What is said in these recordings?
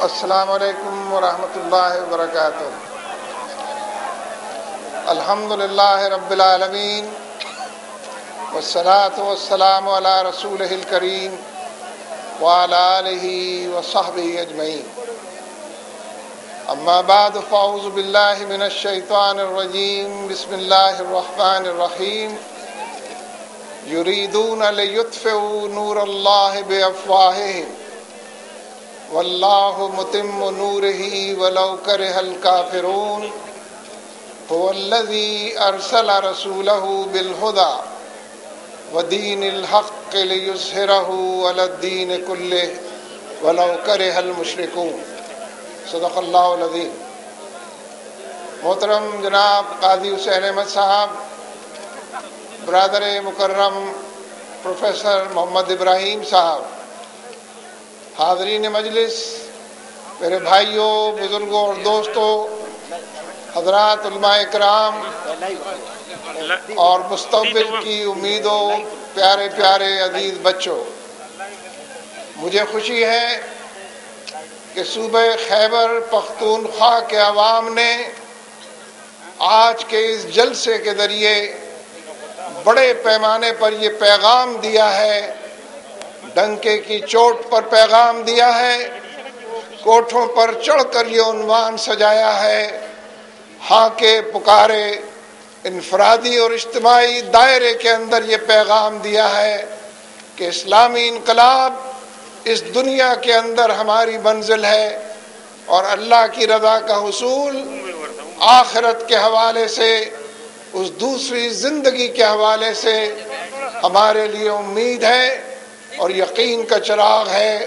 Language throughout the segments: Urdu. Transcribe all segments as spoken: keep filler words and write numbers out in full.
السلام علیکم ورحمۃ اللہ وبرکاتہ۔ الحمد للہ رب العالمین والصلاة والسلام علی رسولہ الکریم وعلی آلہ وصحبہ اجمعین۔ اما بعد فاعوذ باللہ من الشیطان الرجیم، بسم اللہ الرحمن الرحیم۔ یریدون لیطفئوا نور اللہ بافواہہم واللہ متم نورہ ولو کرہ الکافرون۔ هو الذی ارسل رسولہ بالہدی ودین الحق لیظہرہ علی الدین کلہ ولو کرہ المشرکون۔ صدق اللہ العظیم۔ محترم جناب قاضی حسین احمد صاحب، برادر مکرم پروفیسر محمد ابراہیم صاحب، حاضرین مجلس، میرے بھائیوں، بزرگوں اور دوستوں، حضرات علماء اکرام اور مستقبل کی امیدوں، پیارے پیارے عزیز بچوں، مجھے خوشی ہے کہ صوبہ خیبر پختونخوا کے عوام نے آج کے اس جلسے کے ذریعے بڑے پیمانے پر یہ پیغام دیا ہے، ڈنکے کی چوٹ پر پیغام دیا ہے، کوٹھوں پر چڑھ کر یہ عنوان سجایا ہے، ہاں کے پکارے، انفرادی اور اجتماعی دائرے کے اندر یہ پیغام دیا ہے کہ اسلامی انقلاب اس دنیا کے اندر ہماری منزل ہے اور اللہ کی رضا کا حصول آخرت کے حوالے سے، اس دوسری زندگی کے حوالے سے ہمارے لیے امید ہے اور یقین کا چراغ ہے۔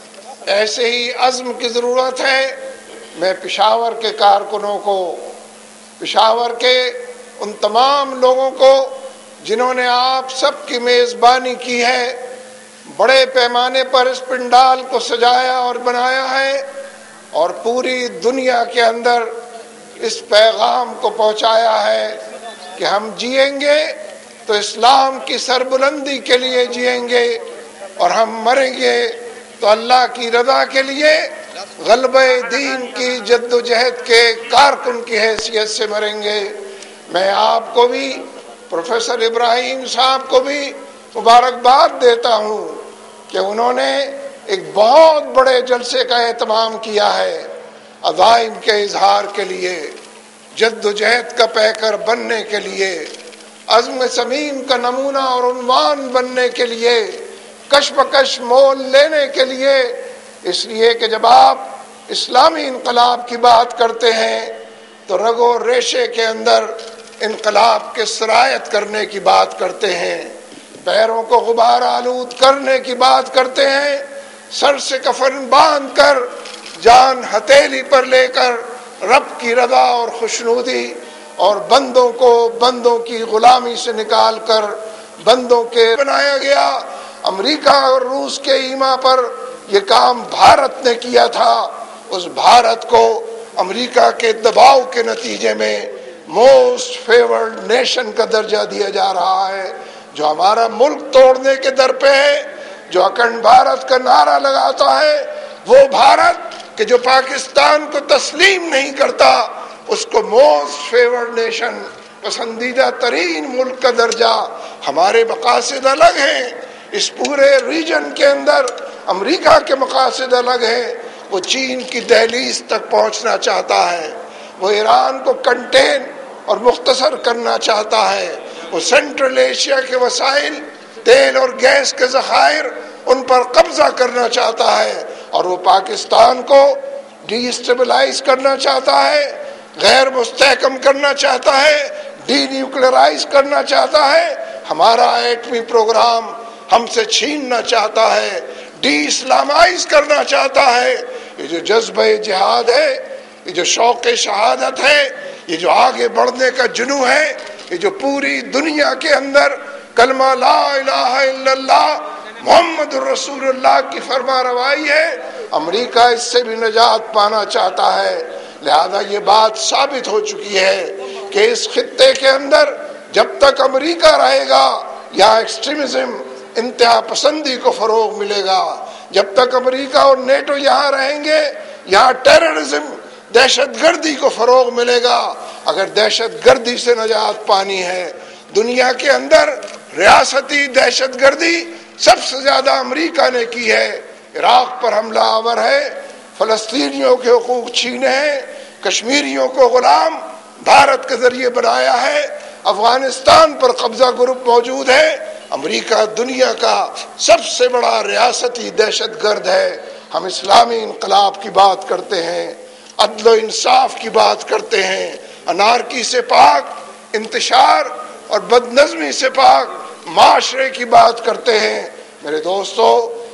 ایسے ہی عزم کی ضرورت ہے۔ میں پشاور کے کارکنوں کو، پشاور کے ان تمام لوگوں کو جنہوں نے آپ سب کی میزبانی کی ہے، بڑے پیمانے پر اس پنڈال کو سجایا اور بنایا ہے اور پوری دنیا کے اندر اس پیغام کو پہنچایا ہے کہ ہم جئیں گے تو اسلام کی سربلندی کے لیے جئیں گے اور ہم مریں گے تو اللہ کی رضا کے لیے غلبہ دین کی جد و جہد کے کارکن کی حیثیت سے مریں گے۔ میں آپ کو بھی، پروفیسر ابراہیم صاحب کو بھی مبارکباد دیتا ہوں کہ انہوں نے ایک بہت بڑے جلسے کا اہتمام کیا ہے، عزائم کے اظہار کے لیے، جد و جہد کا پیکر بننے کے لیے، عزم صمیم کا نمونہ اور عنوان بننے کے لیے، کش بکش مول لینے کے لیے۔ اس لیے کہ جب آپ اسلامی انقلاب کی بات کرتے ہیں تو رگ و ریشے کے اندر انقلاب کے سرایت کرنے کی بات کرتے ہیں، پیروں کو غبار آلود کرنے کی بات کرتے ہیں، سر سے کفن باندھ کر، جان ہتھیلی پر لے کر رب کی رضا اور خوشنودی اور بندوں کو بندوں کی غلامی سے نکال کر بندوں کے بنایا گیا۔ امریکہ اور روس کے ایما پر یہ کام بھارت نے کیا تھا۔ اس بھارت کو امریکہ کے دباؤ کے نتیجے میں موسٹ فیورڈ نیشن کا درجہ دیا جا رہا ہے، جو ہمارا ملک توڑنے کے در پہ ہے، جو اکھنڈ بھارت کا نعرہ لگاتا ہے، وہ بھارت کہ جو پاکستان کو تسلیم نہیں کرتا، اس کو موسٹ فیورڈ نیشن، پسندیدہ ترین ملک کا درجہ۔ ہمارے مقاصد الگ ہیں، اس پورے ریجن کے اندر امریکہ کے مقاصد الگ ہیں۔ وہ چین کی دہلیز تک پہنچنا چاہتا ہے، وہ ایران کو کنٹین اور مختصر کرنا چاہتا ہے، وہ سینٹرل ایشیا کے وسائل، تیل اور گیس کے ذخائر، ان پر قبضہ کرنا چاہتا ہے، اور وہ پاکستان کو ڈی اسٹیبلائز کرنا چاہتا ہے، غیر مستحکم کرنا چاہتا ہے، ڈی نیوکلرائز کرنا چاہتا ہے، ہمارا ایٹمی پروگرام ہم سے چھیننا چاہتا ہے، ڈی اسلامائز کرنا چاہتا ہے۔ یہ جو جذبہ جہاد ہے، یہ جو شوق شہادت ہے، یہ جو آگے بڑھنے کا جنون ہے، یہ جو پوری دنیا کے اندر کلمہ لا الہ الا اللہ محمد الرسول اللہ کی فرما روائی ہے، امریکہ اس سے بھی نجات پانا چاہتا ہے۔ لہذا یہ بات ثابت ہو چکی ہے کہ اس خطے کے اندر جب تک امریکہ رہے گا، یہاں ایکسٹریمزم، انتہا پسندی کو فروغ ملے گا۔ جب تک امریکہ اور نیٹو یہاں رہیں گے، یہاں ٹیررزم دہشت گردی کو فروغ ملے گا اگر دہشت گردی سے نجات پانی ہے۔ دنیا کے اندر ریاستی دہشت گردی سب سے زیادہ امریکہ نے کی ہے، عراق پر حملہ آور ہے، فلسطینیوں کے حقوق چھینے ہیں، کشمیریوں کو غلام بھارت کے ذریعے بنایا ہے، افغانستان پر قبضہ گروپ موجود ہے۔ امریکہ دنیا کا سب سے بڑا ریاستی دہشت گرد ہے۔ ہم اسلامی انقلاب کی بات کرتے ہیں، عدل و انصاف کی بات کرتے ہیں، انارکی سے پاک، انتشار اور بد نظمی سے پاک معاشرے کی بات کرتے ہیں۔ میرے دوستو،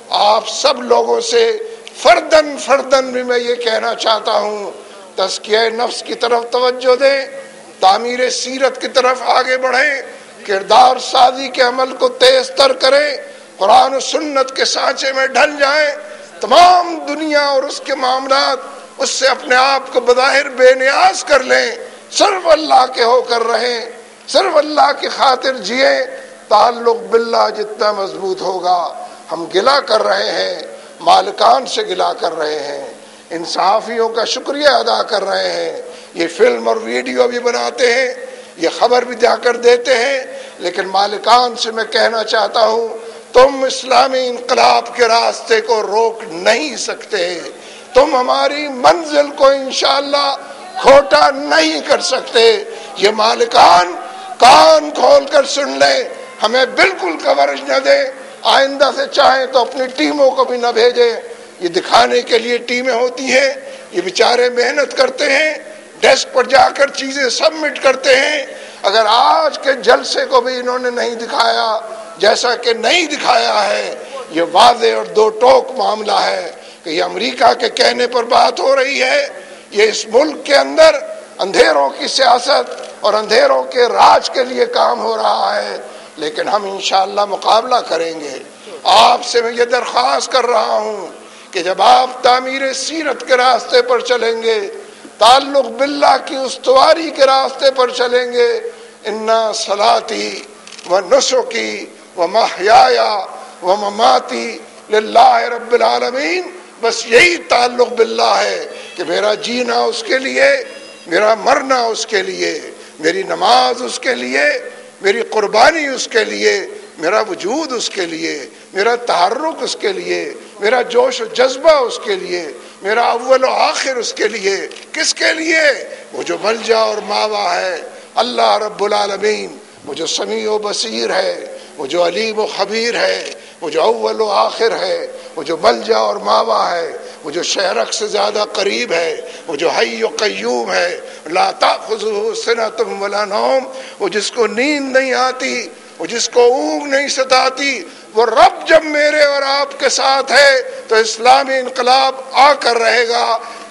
آپ سب لوگوں سے فردن فردن بھی میں یہ کہنا چاہتا ہوں، تزکیہ نفس کی طرف توجہ دیں، تعمیر سیرت کی طرف آگے بڑھیں، کردار سازی کے عمل کو تیز تر کریں، قرآن و سنت کے سانچے میں ڈھل جائیں، تمام دنیا اور اس کے معاملات اس سے اپنے آپ کو بظاہر بے نیاز کر لیں، صرف اللہ کے ہو کر رہیں، صرف اللہ کی خاطر جئیں، تعلق باللہ جتنا مضبوط ہوگا۔ ہم گلہ کر رہے ہیں، مالکان سے گلہ کر رہے ہیں، ان صحافیوں کا شکریہ ادا کر رہے ہیں، یہ فلم اور ویڈیو بھی بناتے ہیں، یہ خبر بھی جا کر دیتے ہیں، لیکن مالکان سے میں کہنا چاہتا ہوں تم اسلامی انقلاب کے راستے کو روک نہیں سکتے، تم ہماری منزل کو انشاءاللہ کھوٹا نہیں کر سکتے۔ یہ مالکان کان کھول کر سن لیں، ہمیں بالکل کوریج نہ دیں، آئندہ سے چاہیں تو اپنی ٹیموں کو بھی نہ بھیجیں۔ یہ دکھانے کے لیے ٹیمیں ہوتی ہیں، یہ بیچارے محنت کرتے ہیں، ڈیسک پر جا کر چیزیں سبمٹ کرتے ہیں۔ اگر آج کے جلسے کو بھی انہوں نے نہیں دکھایا جیسا کہ نہیں دکھایا ہے، یہ واضح اور دو ٹوک معاملہ ہے کہ یہ امریکہ کے کہنے پر بات ہو رہی ہے، یہ اس ملک کے اندر اندھیروں کی سیاست اور اندھیروں کے راج کے لیے کام ہو رہا ہے، لیکن ہم انشاءاللہ مقابلہ کریں گے۔ آپ سے میں یہ درخواست کر رہا ہوں کہ جب آپ تعمیر سیرت کے راستے پر چلیں گے، تعلق باللہ کی استواری کے راستے پر چلیں گے، انا صلاتی و نسکی و محیایا و مماتی للہ رب العالمین، بس یہی تعلق باللہ ہے کہ میرا جینا اس کے لیے، میرا مرنا اس کے لیے، میری نماز اس کے لیے، میری قربانی اس کے لیے، میرا وجود اس کے لیے، میرا تحرک اس کے لیے، میرا جوش و جذبہ اس کے لیے، میرا اول و آخر اس کے لیے۔ کس کے لیے؟ وہ جو ملجا اور ماوا ہے، اللہ رب العالمین، وہ جو سمیع و بصیر ہے، وہ جو علیم و خبیر ہے، وہ جو اول و آخر ہے، وہ جو ملجا اور ماوا ہے، وہ جو شہرک سے زیادہ قریب ہے، وہ جو حی و قیوم ہے، لا تأخذہ سنۃ ولا نوم، وہ جس کو نیند نہیں آتی، وہ جس کو اونگ نہیں ستاتی، وہ رب جب میرے اور آپ کے ساتھ ہے تو اسلامی انقلاب آ کر رہے گا۔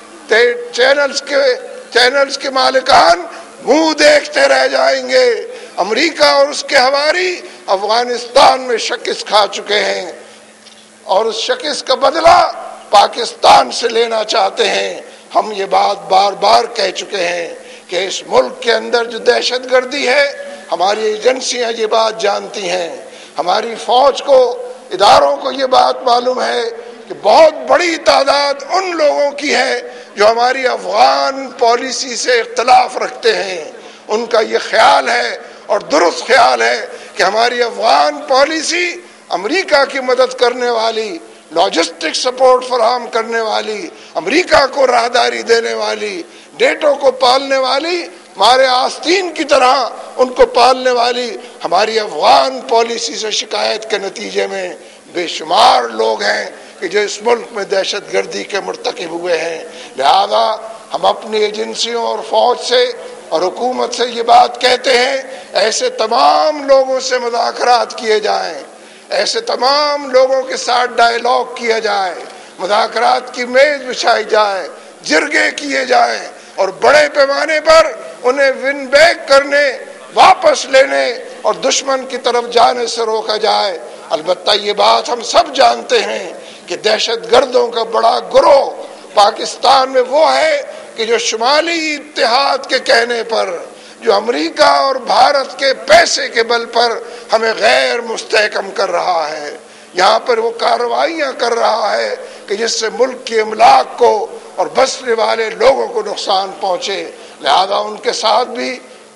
چینلز کے چینلز کے مالکان منہ دیکھتے رہ جائیں گے۔ امریکہ اور اس کے ہواری افغانستان میں شکست کھا چکے ہیں اور اس شکست کا بدلہ پاکستان سے لینا چاہتے ہیں۔ ہم یہ بات بار بار کہہ چکے ہیں کہ اس ملک کے اندر جو دہشت گردی ہے، ہماری ایجنسیاں یہ بات جانتی ہیں، ہماری فوج کو، اداروں کو یہ بات معلوم ہے کہ بہت بڑی تعداد ان لوگوں کی ہے جو ہماری افغان پالیسی سے اختلاف رکھتے ہیں۔ ان کا یہ خیال ہے اور درست خیال ہے کہ ہماری افغان پالیسی امریکہ کی مدد کرنے والی، لاجسٹک سپورٹ فراہم کرنے والی، امریکہ کو راہداری دینے والی، نیٹو کو پالنے والی، ہمارے آستین کی طرح ان کو پالنے والی ہماری افغان پالیسی سے شکایت کے نتیجے میں بے شمار لوگ ہیں کہ جو اس ملک میں دہشت گردی کے مرتکب ہوئے ہیں۔ لہذا ہم اپنی ایجنسیوں اور فوج سے اور حکومت سے یہ بات کہتے ہیں، ایسے تمام لوگوں سے مذاکرات کیے جائیں، ایسے تمام لوگوں کے ساتھ ڈائیلاگ کیا جائے، مذاکرات کی میز بچھائی جائے، جرگے کیے جائیں اور بڑے پیمانے پر انہیں ون بیک کرنے، واپس لینے اور دشمن کی طرف جانے سے روکا جائے۔ البتہ یہ بات ہم سب جانتے ہیں کہ دہشت گردوں کا بڑا گروہ پاکستان میں وہ ہے کہ جو شمالی اتحاد کے کہنے پر، جو امریکہ اور بھارت کے پیسے کے بل پر ہمیں غیر مستحکم کر رہا ہے، یہاں پر وہ کارروائیاں کر رہا ہے کہ جس سے ملک کی املاک کو اور بسنے والے لوگوں کو نقصان پہنچے، لہذا ان کے ساتھ بھی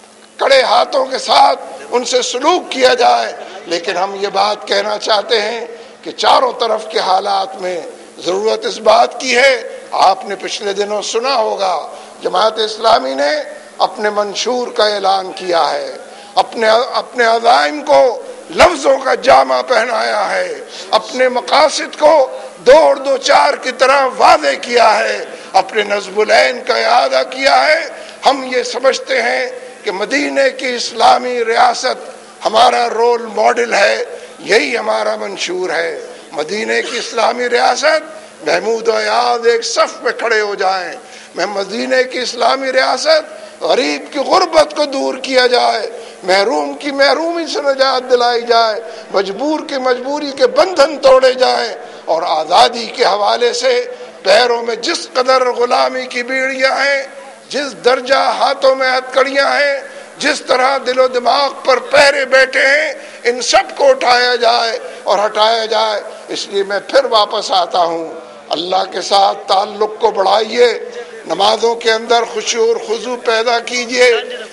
کڑے ہاتھوں کے ساتھ ان سے سلوک کیا جائے۔ لیکن ہم یہ بات کہنا چاہتے ہیں کہ چاروں طرف کے حالات میں ضرورت اس بات کی ہے، آپ نے پچھلے دنوں سنا ہوگا جماعت اسلامی نے اپنے منشور کا اعلان کیا ہے، اپنے اپنے عزائم کو لفظوں کا جامہ پہنایا ہے، اپنے مقاصد کو دو اور دو چار کی طرح واضح کیا ہے، اپنے نظم العین کا اعادہ کیا ہے۔ ہم یہ سمجھتے ہیں کہ مدینے کی اسلامی ریاست ہمارا رول ماڈل ہے، یہی ہمارا منشور ہے۔ مدینے کی اسلامی ریاست، محمود و ایاز ایک صف میں کھڑے ہو جائیں، میں مدینے کی اسلامی ریاست غریب کی غربت کو دور کیا جائے، محروم کی محرومی سے نجات دلائی جائے، مجبور کی مجبوری کے بندھن توڑے جائیں، اور آزادی کے حوالے سے پیروں میں جس قدر غلامی کی بیڑیاں ہیں، جس درجہ ہاتھوں میں ہتھکڑیاں ہیں، جس طرح دل و دماغ پر پہرے بیٹھے ہیں، ان سب کو اٹھایا جائے اور ہٹایا جائے۔ اس لیے میں پھر واپس آتا ہوں، اللہ کے ساتھ تعلق کو بڑھائیے، نمازوں کے اندر خشوع اور خضوع پیدا کیجئے،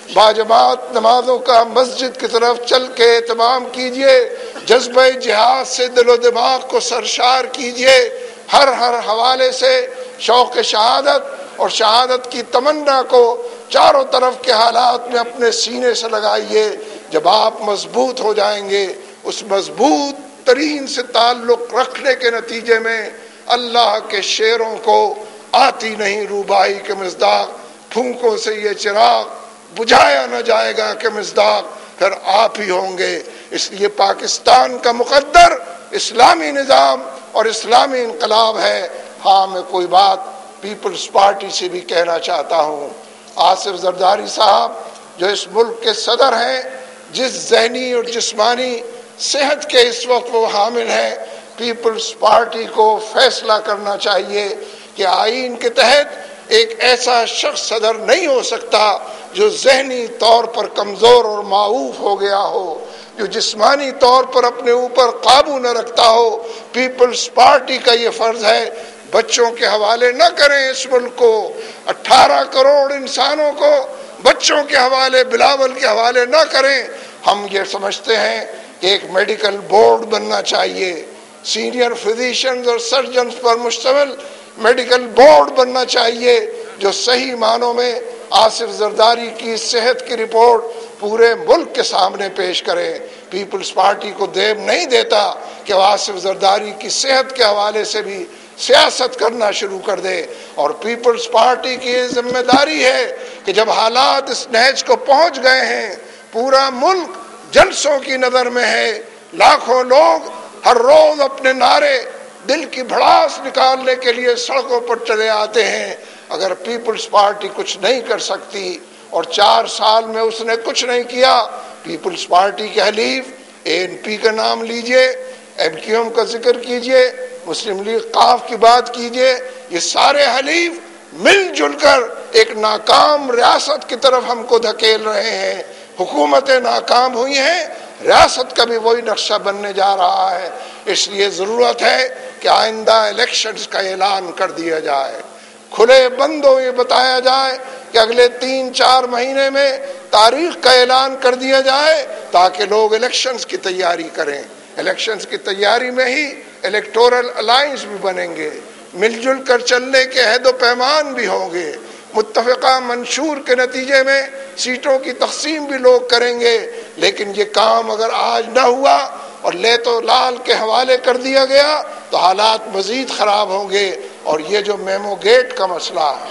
باجماعت نمازوں کا مسجد کی طرف چل کے اہتمام کیجئے، جذبہ جہاد سے دل و دماغ کو سرشار کیجئے، ہر ہر حوالے سے شوق شہادت اور شہادت کی تمنا کو چاروں طرف کے حالات میں اپنے سینے سے لگائیے۔ جب آپ مضبوط ہو جائیں گے، اس مضبوط ترین سے تعلق رکھنے کے نتیجے میں اللہ کے شیروں کو آتی نہیں روبائی کے مصداق، پھونکوں سے یہ چراغ بجھایا نہ جائے گا کہ مصداق، پھر آپ ہی ہوں گے۔ اس لیے پاکستان کا مقدر اسلامی نظام اور اسلامی انقلاب ہے۔ ہاں، میں کوئی بات پیپلز پارٹی سے بھی کہنا چاہتا ہوں۔ آصف زرداری صاحب جو اس ملک کے صدر ہیں، جس ذہنی اور جسمانی صحت کے اس وقت وہ حامل ہیں، پیپلز پارٹی کو فیصلہ کرنا چاہیے کہ آئین کے تحت ایک ایسا شخص صدر نہیں ہو سکتا جو ذہنی طور پر کمزور اور معوف ہو گیا ہو، جو جسمانی طور پر اپنے اوپر قابو نہ رکھتا ہو۔ پیپلز پارٹی کا یہ فرض ہے، بچوں کے حوالے نہ کریں اس ملک کو، اٹھارہ کروڑ انسانوں کو بچوں کے حوالے، بلاول کے حوالے نہ کریں۔ ہم یہ سمجھتے ہیں کہ ایک میڈیکل بورڈ بننا چاہیے، سینئر فزیشنز اور سرجنز پر مشتمل میڈیکل بورڈ بننا چاہیے، جو صحیح معنوں میں آصف زرداری کی صحت کی رپورٹ پورے ملک کے سامنے پیش کرے۔ پیپلز پارٹی کو دیب نہیں دیتا کہ وہ آصف زرداری کی صحت کے حوالے سے بھی سیاست کرنا شروع کر دے، اور پیپلز پارٹی کی یہ ذمہ داری ہے کہ جب حالات اس نہج کو پہنچ گئے ہیں، پورا ملک جلسوں کی نظر میں ہے، لاکھوں لوگ ہر روز اپنے نعرے، دل کی بھڑاس نکالنے کے لیے سڑکوں پر چلے آتے ہیں، اگر پیپلز پارٹی کچھ نہیں کر سکتی اور چار سال میں اس نے کچھ نہیں کیا، پیپلز پارٹی کے حلیف اے این پی کا نام لیجئے، ایم کیو ایم کا ذکر کیجئے، مسلم لیگ قاف کی بات کیجئے، یہ سارے حلیف مل جل کر ایک ناکام ریاست کی طرف ہم کو دھکیل رہے ہیں۔ حکومتیں ناکام ہوئی ہیں، ریاست کا بھی وہی نقشہ بننے جا رہا ہے۔ اس لیے ضرورت ہے کہ آئندہ الیکشنز کا اعلان کر دیا جائے، کھلے بندوں یہ بتایا جائے کہ اگلے تین چار مہینے میں تاریخ کا اعلان کر دیا جائے تاکہ لوگ الیکشنز کی تیاری کریں۔ الیکشنز کی تیاری میں ہی الیکٹورل الائنس بھی بنیں گے، مل جل کر چلنے کے عہد و پیمان بھی ہوں گے، متفقہ منشور کے نتیجے میں سیٹوں کی تقسیم بھی لوگ کریں گے۔ لیکن یہ کام اگر آج نہ ہوا اور لے تو لال کے حوالے کر دیا گیا تو حالات مزید خراب ہوں گے۔ اور یہ جو میمو گیٹ کا مسئلہ ہے،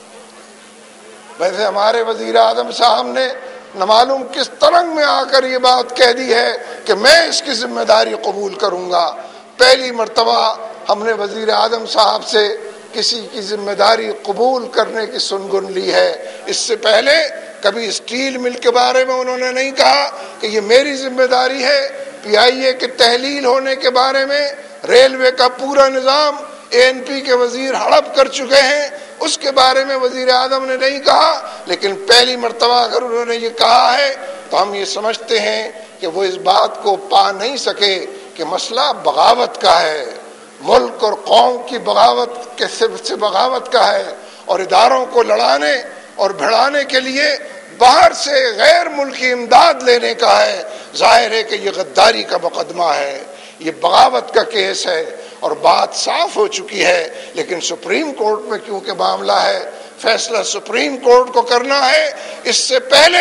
ویسے ہمارے وزیر اعظم صاحب نے نہ معلوم کس ترنگ میں آ کر یہ بات کہہ دی ہے کہ میں اس کی ذمہ داری قبول کروں گا۔ پہلی مرتبہ ہم نے وزیر اعظم صاحب سے کسی کی ذمہ داری قبول کرنے کی سنگن لی ہے۔ اس سے پہلے کبھی اسٹیل مل کے بارے میں انہوں نے نہیں کہا کہ یہ میری ذمہ داری ہے۔ پی آئی اے کے تحلیل ہونے کے بارے میں ریلوے کا پورا نظام اے این پی کے وزیر ہڑپ کر چکے ہیں، اس کے بارے میں وزیر اعظم نے نہیں کہا، لیکن پہلی مرتبہ اگر انہوں نے یہ کہا ہے تو ہم یہ سمجھتے ہیں کہ وہ اس بات کو پا نہیں سکے کہ مسئلہ بغاوت کا ہے، ملک اور قوم کی بغاوت کے سے بغاوت کا ہے، اور اداروں کو لڑانے اور بھڑانے کے لیے باہر سے غیر ملکی امداد لینے کا ہے، ظاہر ہے کہ یہ غداری کا مقدمہ ہے، یہ بغاوت کا کیس ہے، اور بات صاف ہو چکی ہے۔ لیکن سپریم کورٹ میں کیونکہ معاملہ ہے، فیصلہ سپریم کورٹ کو کرنا ہے، اس سے پہلے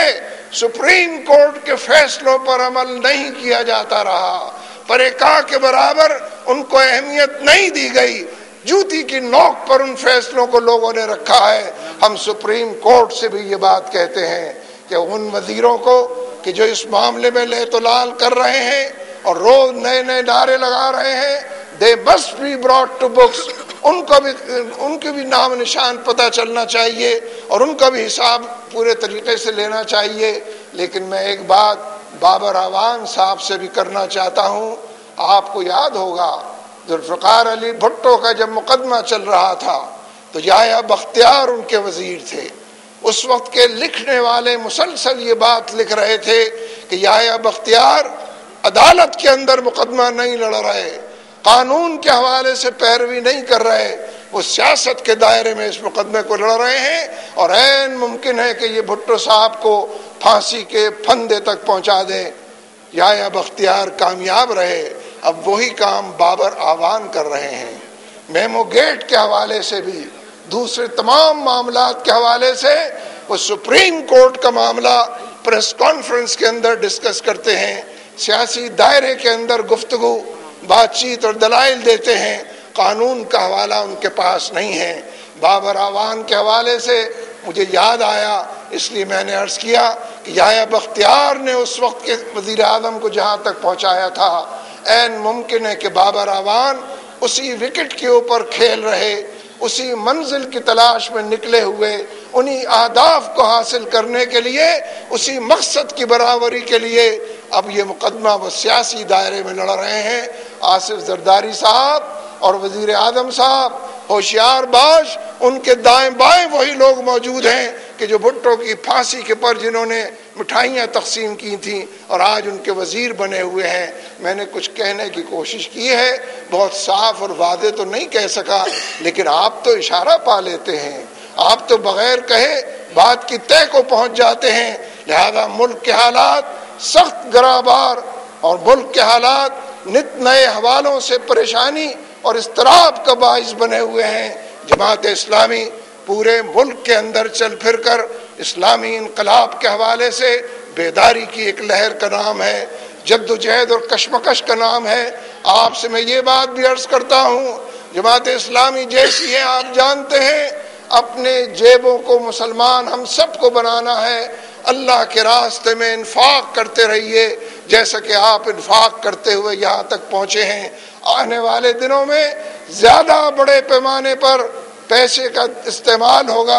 سپریم کورٹ کے فیصلوں پر عمل نہیں کیا جاتا رہا، پریکا کے برابر ان کو اہمیت نہیں دی گئی، جوتی کی نوک پر ان فیصلوں کو لوگوں نے رکھا ہے۔ ہم سپریم کورٹ سے بھی یہ بات کہتے ہیں کہ ان وزیروں کو کہ جو اس معاملے میں لے تو لال کر رہے ہیں اور روز نئے نئے نعرے لگا رہے ہیں، they must be brought to books، ان کو بھی ان کے بھی نام نشان پتہ چلنا چاہیے اور ان کا بھی حساب پورے طریقے سے لینا چاہیے۔ لیکن میں ایک بات بابر اعوان صاحب سے بھی کرنا چاہتا ہوں، آپ کو یاد ہوگا ذوالفقار علی بھٹو کا جب مقدمہ چل رہا تھا تو یحییٰ بختیار ان کے وزیر تھے، اس وقت کے لکھنے والے مسلسل یہ بات لکھ رہے تھے کہ یحییٰ بختیار عدالت کے اندر مقدمہ نہیں لڑ رہے، قانون کے حوالے سے پیروی نہیں کر رہے، وہ سیاست کے دائرے میں اس مقدمے کو لڑ رہے ہیں، اور عین ممکن ہے کہ یہ بھٹو صاحب کو پھانسی کے پھندے تک پہنچا دیں۔ یحییٰ بختیار کامیاب رہے، اب وہی کام بابر اعوان کر رہے ہیں۔ میمو گیٹ کے حوالے سے بھی، دوسرے تمام معاملات کے حوالے سے وہ سپریم کورٹ کا معاملہ پریس کانفرنس کے اندر ڈسکس کرتے ہیں، سیاسی دائرے کے اندر گفتگو بات چیت اور دلائل دیتے ہیں، قانون کا حوالہ ان کے پاس نہیں ہے۔ بابر اعوان کے حوالے سے مجھے یاد آیا، اس لیے میں نے عرض کیا کہ یحییٰ بختیار نے اس وقت کے وزیر اعظم کو جہاں تک پہنچایا تھا، عین ممکن ہے کہ بابر اعوان اسی وکٹ کے اوپر کھیل رہے، اسی منزل کی تلاش میں نکلے ہوئے، انہی اہداف کو حاصل کرنے کے لیے، اسی مقصد کی برابری کے لیے اب یہ مقدمہ وہ سیاسی دائرے میں لڑ رہے ہیں۔ آصف زرداری صاحب اور وزیر اعظم صاحب ہوشیار باش، ان کے دائیں بائیں وہی لوگ موجود ہیں کہ جو بھٹو کی پھانسی کے پر جنہوں نے مٹھائیاں تقسیم کی تھیں اور آج ان کے وزیر بنے ہوئے ہیں۔ میں نے کچھ کہنے کی کوشش کی ہے، بہت صاف اور واضح تو نہیں کہہ سکا، لیکن آپ تو اشارہ پا لیتے ہیں، آپ تو بغیر کہے بات کی طے کو پہنچ جاتے ہیں۔ لہذا ملک کے حالات سخت گرابار اور ملک کے حالات نت نئے حوالوں سے پریشانی اور اضطراب کا باعث بنے ہوئے ہیں۔ جماعت اسلامی پورے ملک کے اندر چل پھر کر اسلامی انقلاب کے حوالے سے بیداری کی ایک لہر کا نام ہے، جد و جہد اور کشمکش کا نام ہے۔ آپ سے میں یہ بات بھی عرض کرتا ہوں، جماعت اسلامی جیسی ہے آپ جانتے ہیں، اپنے جیبوں کو مسلمان ہم سب کو بنانا ہے، اللہ کے راستے میں انفاق کرتے رہیے جیسا کہ آپ انفاق کرتے ہوئے یہاں تک پہنچے ہیں۔ آنے والے دنوں میں زیادہ بڑے پیمانے پر پیسے کا استعمال ہوگا،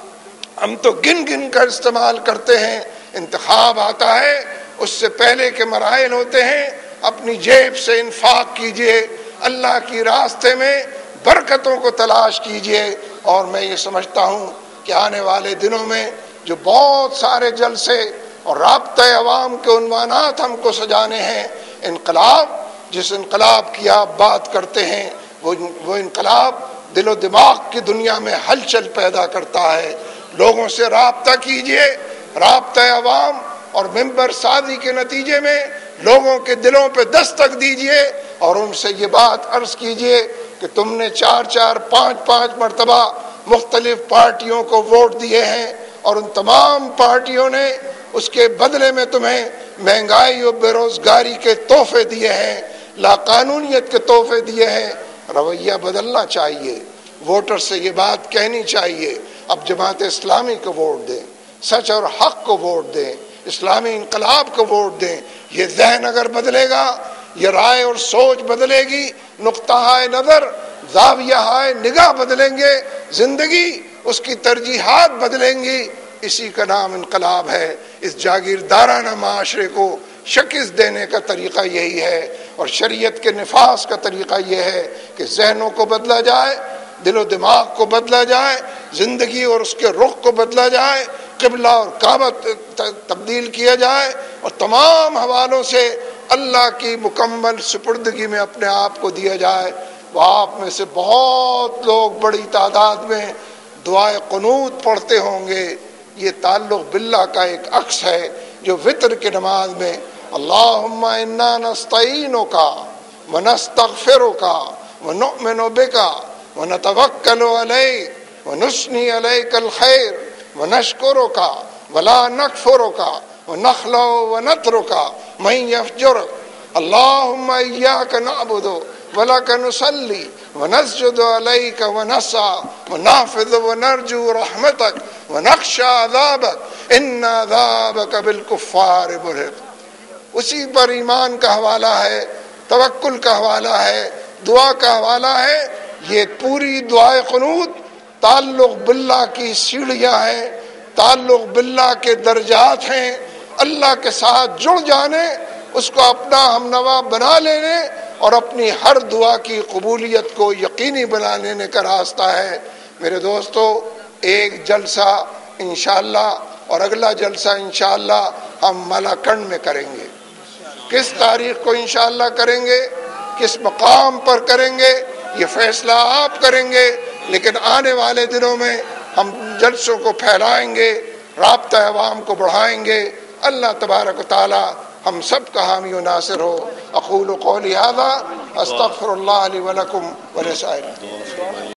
ہم تو گن گن کر استعمال کرتے ہیں، انتخاب آتا ہے اس سے پہلے کے مراحل ہوتے ہیں، اپنی جیب سے انفاق کیجئے، اللہ کی راستے میں برکتوں کو تلاش کیجئے، اور میں یہ سمجھتا ہوں کہ آنے والے دنوں میں جو بہت سارے جلسے اور رابطہ عوام کے عنوانات ہم کو سجانے ہیں، انقلاب، جس انقلاب کی آپ بات کرتے ہیں وہ وہ انقلاب دل و دماغ کی دنیا میں ہلچل پیدا کرتا ہے۔ لوگوں سے رابطہ کیجئے، رابطہ عوام اور ممبر سازی کے نتیجے میں لوگوں کے دلوں پہ دستک دیجئے اور ان سے یہ بات عرض کیجئے کہ تم نے چار چار پانچ پانچ مرتبہ مختلف پارٹیوں کو ووٹ دیے ہیں اور ان تمام پارٹیوں نے اس کے بدلے میں تمہیں مہنگائی اور بے روزگاری کے تحفے دیے ہیں، لاقانونیت کے تحفے دیے ہیں۔ رویہ بدلنا چاہیے، ووٹر سے یہ بات کہنی چاہیے، اب جماعت اسلامی کو ووٹ دیں، سچ اور حق کو ووٹ دیں، اسلامی انقلاب کو ووٹ دیں۔ یہ ذہن اگر بدلے گا، یہ رائے اور سوچ بدلے گی، نقطہ نظر، زاویہ نگاہ بدلیں گے، زندگی اس کی ترجیحات بدلیں گی، اسی کا نام انقلاب ہے۔ اس جاگیردارانہ معاشرے کو شکست دینے کا طریقہ یہی ہے، اور شریعت کے نفاذ کا طریقہ یہ ہے کہ ذہنوں کو بدلا جائے، دل و دماغ کو بدلا جائے، زندگی اور اس کے رخ کو بدلا جائے، قبلہ اور کعبہ تبدیل کیا جائے، اور تمام حوالوں سے اللہ کی مکمل سپردگی میں اپنے آپ کو دیا جائے۔ وہ آپ میں سے بہت لوگ بڑی تعداد میں دعائے قنوت پڑھتے ہوں گے. یہ تعلق باللہ کا ایک عکس ہے جو وطر کی نماز میں اللہم انا نستعینک ونستغفرک ونؤمن بک ونتوکل علیک ونثنی علیک الخیر ونشکرک ولا نکفرک ونخلع ونترک من یفجرک اللہم ایاک نعبد ولک نصلی ونسجد علیک ونسعى ونحفظ ونرجو رحمتک ونخشى عذابک ان عذابک بالکفار ملحق. اسی پر ایمان کا حوالہ ہے، توکل کا حوالہ ہے، دعا کا حوالہ ہے. یہ پوری دعائے قنوت تعلق باللہ کی سیڑھیاں ہیں، تعلق باللہ کے درجات ہیں. اللہ کے ساتھ جڑ جانے، اس کو اپنا ہم نوا بنا لینے اور اپنی ہر دعا کی قبولیت کو یقینی بنا لینے کا راستہ ہے. میرے دوستو، ایک جلسہ انشاءاللہ اور اگلا جلسہ انشاءاللہ ہم ملاکنڈ میں کریں گے. کس تاریخ کو انشاءاللہ کریں گے، کس مقام پر کریں گے، یہ فیصلہ آپ کریں گے، لیکن آنے والے دنوں میں ہم جلسوں کو پھیلائیں گے، رابطہ عوام کو بڑھائیں گے. اللہ تبارک و تعالی ہم سب کا حامی و ناصر ہو. اقول قولی ھذا استغفر اللہ لی ولکم ولسائر